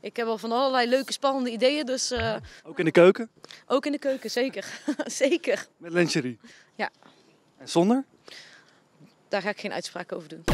Ik heb al van allerlei leuke, spannende ideeën, dus... Ook in de keuken? Ook in de keuken, zeker. Zeker. Met lingerie? Ja. En zonder? Daar ga ik geen uitspraak over doen.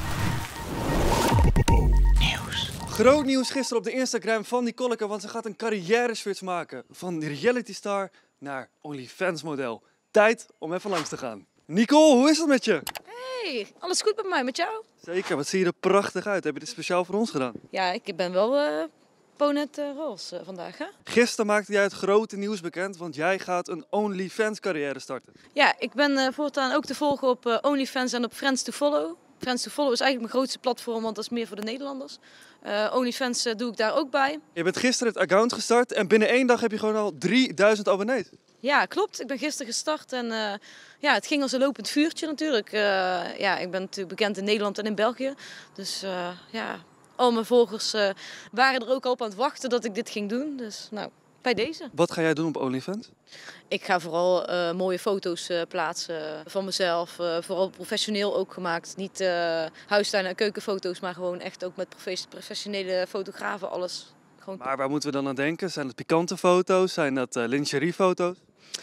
Groot nieuws gisteren op de Instagram van Nicolaeke, want ze gaat een carrière-switch maken. Van reality star naar OnlyFans model. Tijd om even langs te gaan. Nicole, hoe is het met je? Hey, alles goed met mij, met jou? Zeker, wat zie je er prachtig uit. Heb je dit speciaal voor ons gedaan? Ja, ik ben wel Ponet roze vandaag, hè? Gisteren maakte jij het grote nieuws bekend, want jij gaat een OnlyFans carrière starten. Ja, ik ben voortaan ook te volgen op OnlyFans en op Friends to Follow. Friends to Follow is eigenlijk mijn grootste platform, want dat is meer voor de Nederlanders. OnlyFans doe ik daar ook bij. Je bent gisteren het account gestart en binnen 1 dag heb je gewoon al 3000 abonnees. Ja, klopt. Ik ben gisteren gestart en ja, het ging als een lopend vuurtje natuurlijk. Ja, ik ben natuurlijk bekend in Nederland en in België. Dus ja, al mijn volgers waren er ook al op aan het wachten dat ik dit ging doen. Dus nou, bij deze. Wat ga jij doen op OnlyFans? Ik ga vooral mooie foto's plaatsen van mezelf. Vooral professioneel ook gemaakt. Niet huistuin- en keukenfoto's, maar gewoon echt ook met professionele fotografen alles. Gewoon... Maar waar moeten we dan aan denken? Zijn het pikante foto's? Zijn dat lingeriefoto's?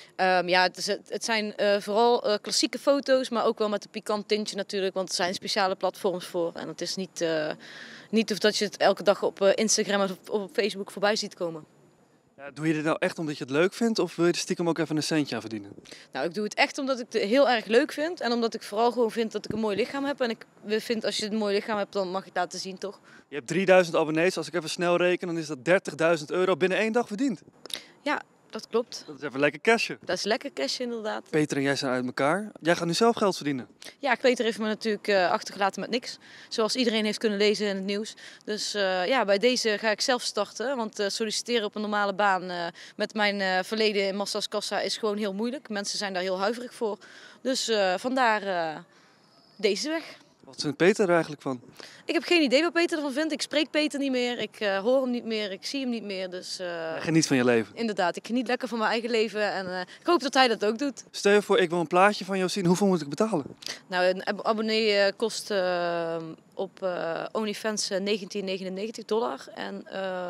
Ja, het zijn vooral klassieke foto's, maar ook wel met een pikant tintje natuurlijk, want er zijn speciale platforms voor. En het is niet of dat je het elke dag op Instagram of op Facebook voorbij ziet komen. Ja, doe je dit nou echt omdat je het leuk vindt of wil je er stiekem ook even een centje aan verdienen? Nou, ik doe het echt omdat ik het heel erg leuk vind en omdat ik vooral gewoon vind dat ik een mooi lichaam heb. En ik vind als je een mooi lichaam hebt, dan mag je het laten zien, toch? Je hebt 3000 abonnees, als ik even snel reken, dan is dat 30.000 € binnen 1 dag verdiend. Ja, dat klopt. Dat is even lekker cashje. Dat is lekker cash inderdaad. Peter en jij zijn uit elkaar. Jij gaat nu zelf geld verdienen. Ja, Peter heeft me natuurlijk achtergelaten met niks. Zoals iedereen heeft kunnen lezen in het nieuws. Dus ja, bij deze ga ik zelf starten. Want solliciteren op een normale baan met mijn verleden in Massa's Kassa is gewoon heel moeilijk. Mensen zijn daar heel huiverig voor. Dus vandaar deze weg. Wat vindt Peter er eigenlijk van? Ik heb geen idee wat Peter ervan vindt. Ik spreek Peter niet meer. Ik hoor hem niet meer. Ik zie hem niet meer. Dus Geniet van je leven. inderdaad, ik geniet lekker van mijn eigen leven. En ik hoop dat hij dat ook doet. Stel je voor, ik wil een plaatje van jou zien. Hoeveel moet ik betalen? Nou, een abonnee kost op OnlyFans $19,99. En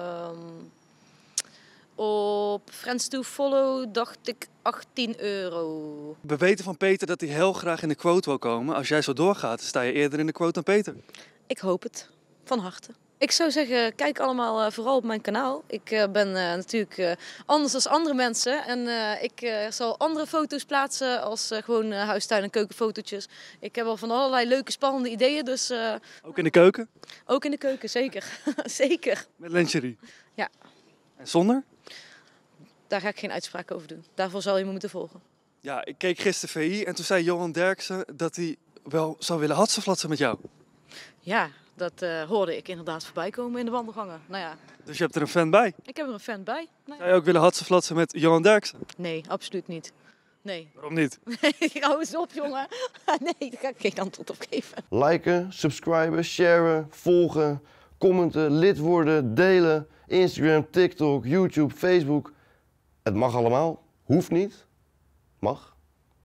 op Friends to Follow dacht ik €18. We weten van Peter dat hij heel graag in de quote wil komen. Als jij zo doorgaat, sta je eerder in de quote dan Peter. Ik hoop het. Van harte. Ik zou zeggen, kijk allemaal vooral op mijn kanaal. Ik ben natuurlijk anders dan andere mensen. En ik zal andere foto's plaatsen als gewoon huistuin- en keukenfotootjes. Ik heb al van allerlei leuke, spannende ideeën. Dus Ook in de keuken? ook in de keuken, zeker. Zeker. Met lingerie? Ja. En zonder? Daar ga ik geen uitspraak over doen. Daarvoor zal je me moeten volgen. Ja, ik keek gisteren VI en toen zei Johan Derksen dat hij wel zou willen hatsenflatsen met jou. Ja, dat hoorde ik inderdaad voorbij komen in de wandelgangen. Nou ja, Dus je hebt er een fan bij. ik heb er een fan bij. Nou ja. Zou je ook willen hatsenflatsen met Johan Derksen? Nee, absoluut niet. Nee. Waarom niet? Hou eens op, jongen. Nee, daar ga ik geen antwoord op geven. Liken, subscriben, sharen, volgen, commenten, lid worden, delen. Instagram, TikTok, YouTube, Facebook. Het mag allemaal. Hoeft niet. Mag.